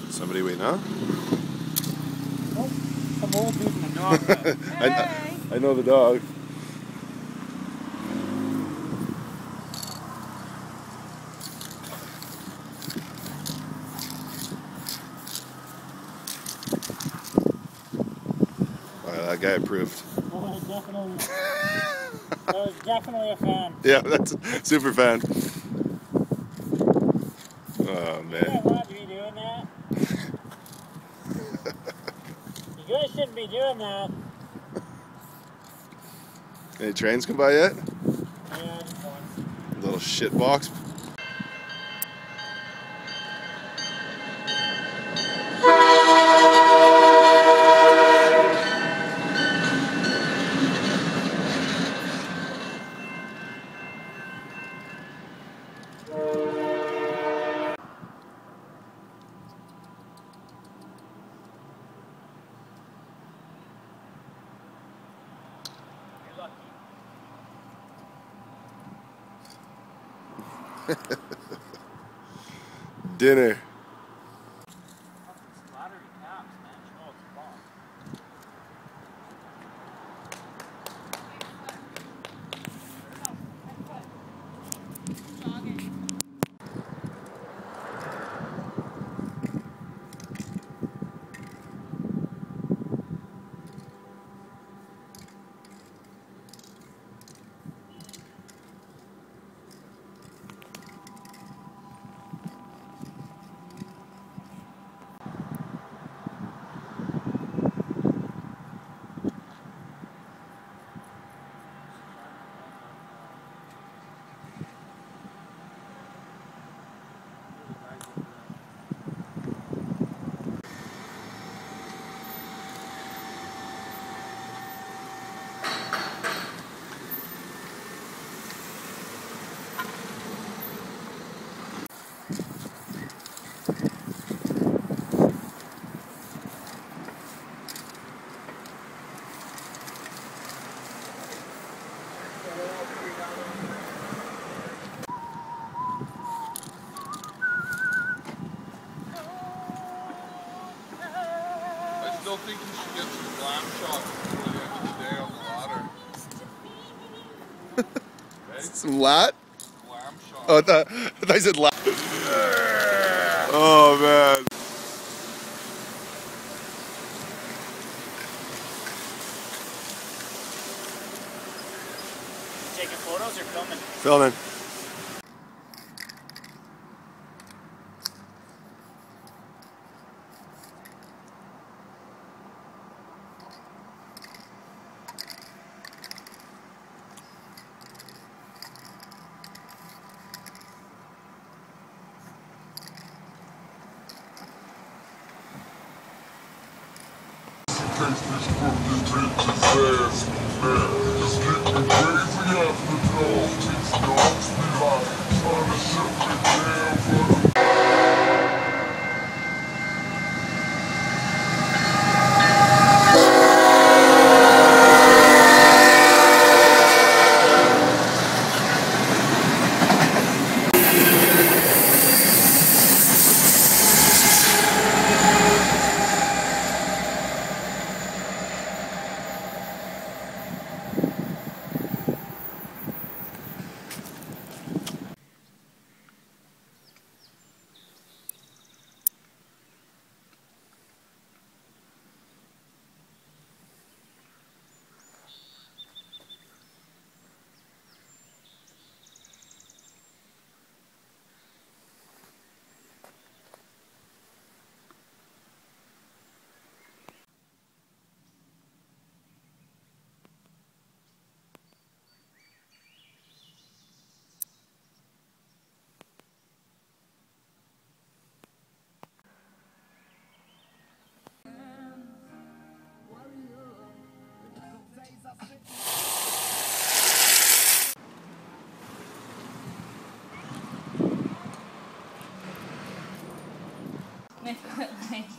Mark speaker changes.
Speaker 1: Somebody we know?
Speaker 2: Oh, some old dude and a dog.
Speaker 3: Hey.
Speaker 1: I know the dog. Wow, that guy approved.
Speaker 2: Oh, definitely. That was definitely a fan.
Speaker 1: Yeah, that's a super fan. Oh, man.
Speaker 2: You guys want to be doing that? You guys shouldn't be doing that.
Speaker 1: Any trains come by yet?
Speaker 2: Yeah, just one.
Speaker 1: Little shit box. Dinner.
Speaker 4: I still think you should get some glam shots before the end of the day on the ladder. Okay?
Speaker 1: Some lat?
Speaker 4: Glam shots.
Speaker 1: Oh, I thought you said lat. Oh, man.
Speaker 2: Taking photos or filming?
Speaker 1: Filming.
Speaker 3: They put like